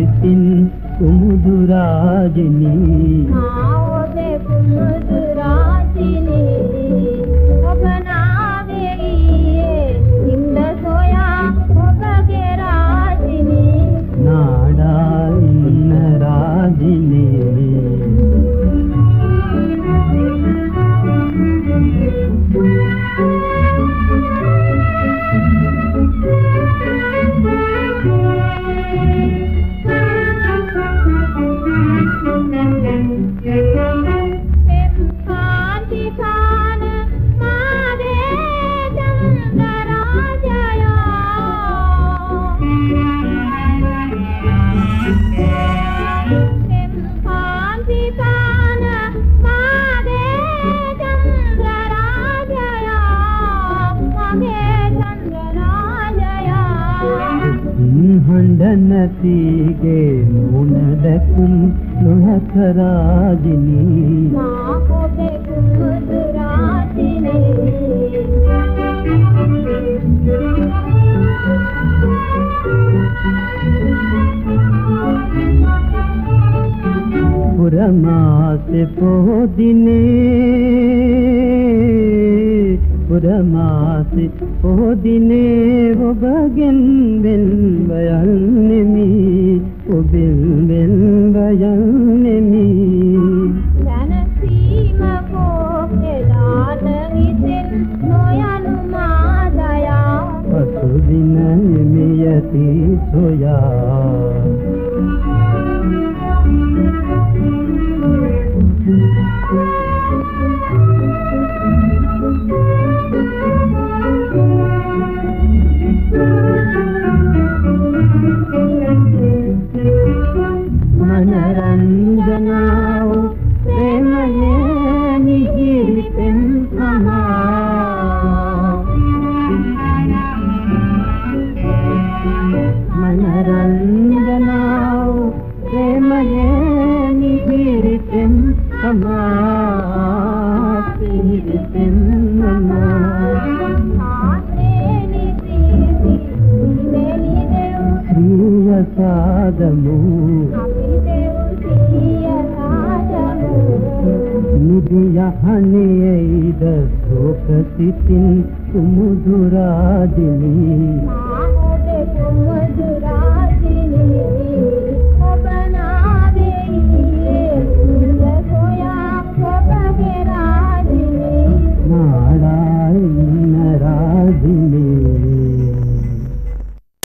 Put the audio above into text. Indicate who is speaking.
Speaker 1: සිතින් කුමුදු රාජිනී
Speaker 2: ඔබේ කුමුදු රාජිනී ඔබ නාවේ ඊයේ ඉන්න සොයා ඔබගේ රාජිනී
Speaker 1: නාඩා ඉන්න රාජිනී හඬනතිගේ මුණ දැකුම් නොහැක රාජිනී
Speaker 2: ඔබේ කුමුදු රාජිනී
Speaker 1: පුරමාසෙ පොදිනේ ඔබගෙන් වෙන්ව යන්නෙමි ඔබෙන් වෙන්ව යන්නෙමි
Speaker 2: ජනසීම කෝපෙදාන හිතෙන් නොයනු මාදයා
Speaker 1: පසුදින නියති සොයා මනරංජනාව ප්‍රේමයේ නිහිරිතෙන් මනරංජනාව ප්‍රේමයේ නිහිරිතෙන් සිහිරිතෙන් ශ්‍රීය සාදමු නිදියහනේයිද සෝක සිතින් කුමුදු රාජිනී
Speaker 2: ඔබේ කුමුදු